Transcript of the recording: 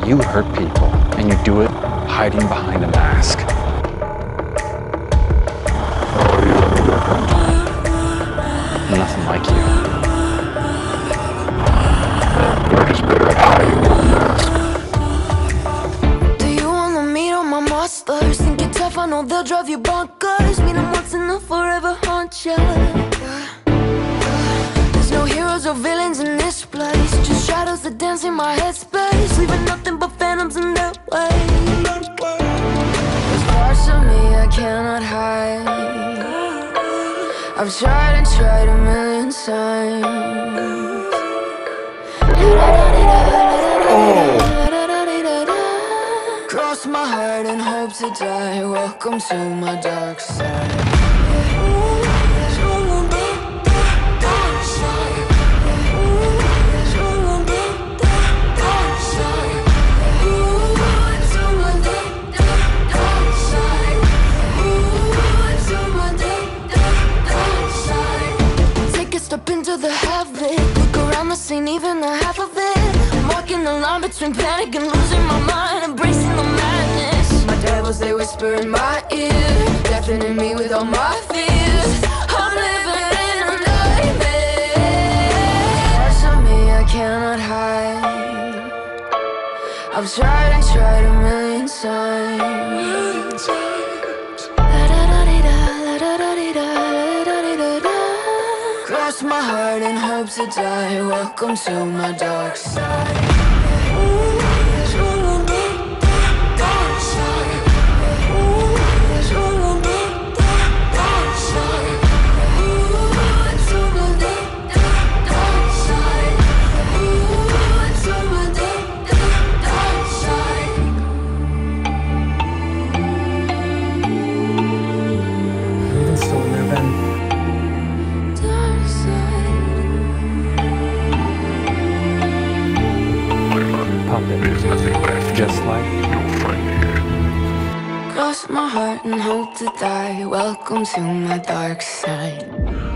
You hurt people, and you do it hiding behind a mask. Nothing like you. We're just better at hiding your mask. Do you wanna meet all my monsters? Think you're tough, I know they'll drive you bonkers. Meet them once and they'll forever haunt you. There's no heroes or villains in this place, just shadows that dance in my headspace, leaving nothing but phantoms in their way. There's parts of me I cannot hide. I've tried and tried a million times. Cross my heart and hope to die. Welcome to my dark side. Take a step into the heaven. Look around the scene, even the half of it. I'm walking the line between panic and losing my mind, embracing the madness. My devils, they whisper in my ear, deafening me with all my fears. I'm living in a nightmare. Parts of me I cannot hide. I've tried and tried a million times. Cross my heart and hope to die. Welcome to my dark side. Even still in there, Ben. Puppet. There's nothing left. Just like You'll find me here. Cross my heart and hope to die. Welcome to my dark side.